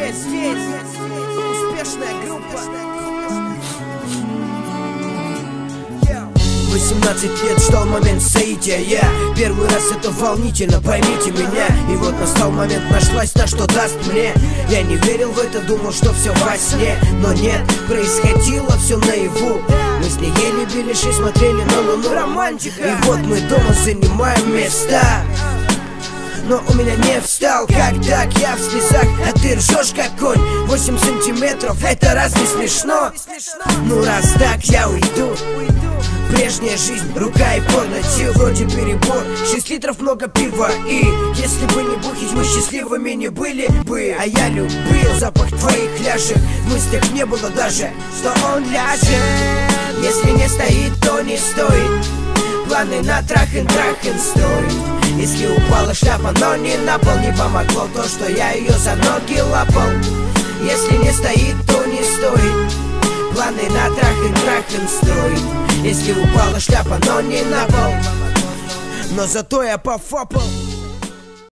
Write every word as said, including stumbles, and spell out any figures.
здесь, здесь, успешная группа. восемнадцать лет ждал момент соития я. Первый раз это волнительно, поймите меня. И вот настал момент, нашлась та, что даст мне. Я не верил в это, думал, что все во сне. Но нет, происходило все наяву. Мы с ней ели беляши, смотрели на луну. Романтика. И вот мы дома занимаем места. Но у меня не встал, как так, я в слезах, а ты ржешь как конь. Восемь сантиметров, это разве смешно? Ну раз так, я уйду. Прежняя жизнь, рука и порно, сил вроде перебор. Шесть литров, много пива. И если бы не бухить, мы счастливыми не были бы. А я любил запах твоих ляжек. В мыслях не было даже, что он ляжет. Если не стоит, то не стоит. Планы на трахен-трахен строить. Если упала шляпа, но не на пол, не помогло то, что я ее за ноги лапал. Если не стоит, то не стоит. Планы на трахен-трахен строить. Если упала шляпа, но не на пол, но зато я пофапал.